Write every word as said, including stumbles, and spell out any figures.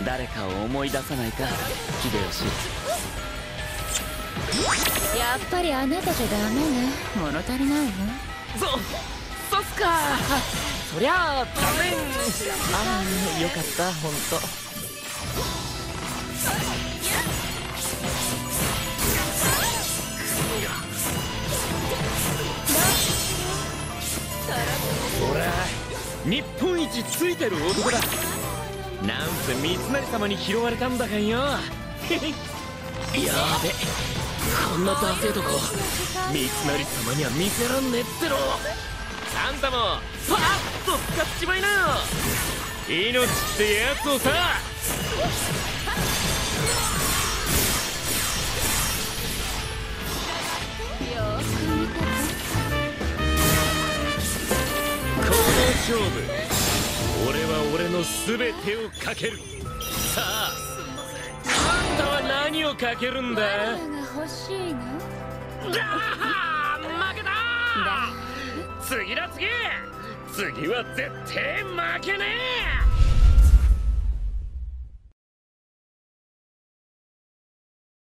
誰かを思い出さないか秀吉。 やっぱりあなたじゃダメね。物足りないの？ そそうっすか。そりゃあダメ。ああ、よかったほんと。ほら、日本一ついてる男だ。なんせ三成様に拾われたんだかんよ。やべ、こんなダセえとこ三成様には見せらんねえってろ。あんたもパッと使っちまいなよ、命ってやつをさ。この勝負、俺は俺の全てをかける。さあ、あんたは何をかけるんだ？ バナナが欲しいの？ だあ、負けたー。次だ次次は絶対負けねえ。